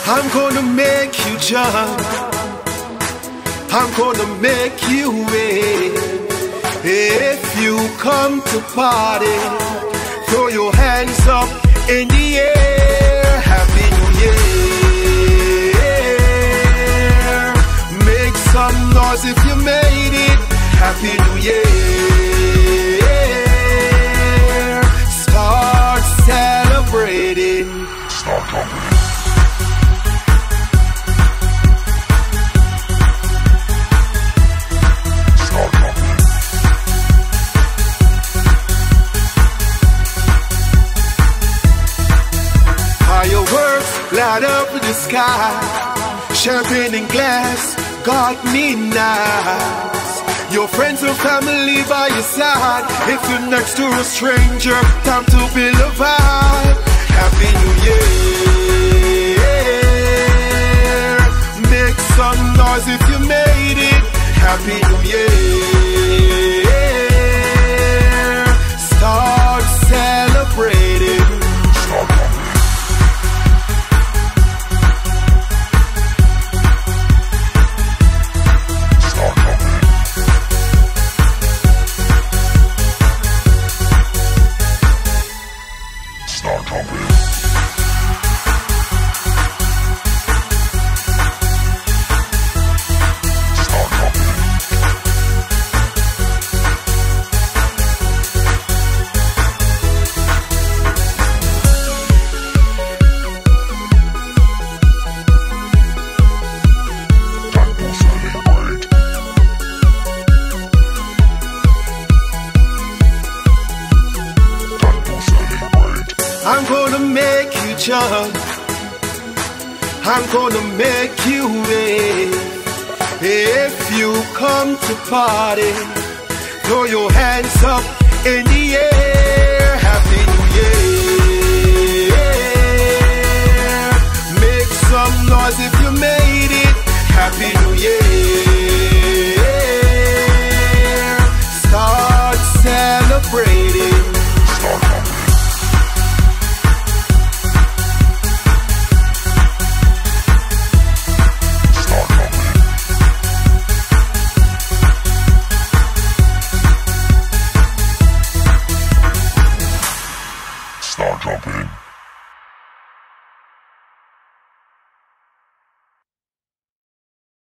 I'm gonna make you jump, I'm gonna make you wait. If you come to party, throw your hands up in the air. Happy New Year. Make some noise if you made it. Happy New Year. Start celebrating. Start jumping. Fireworks light up in the sky, champagne and glass got me nice. Your friends and family by your side. If you're next to a stranger, time to build a vibe. Happy New Year. Make some noise if you made it. Happy New Year. Start celebrating. Start jumping. I'm gonna make you jump, I'm gonna make you wait. If you come to party, throw your hands up in the air.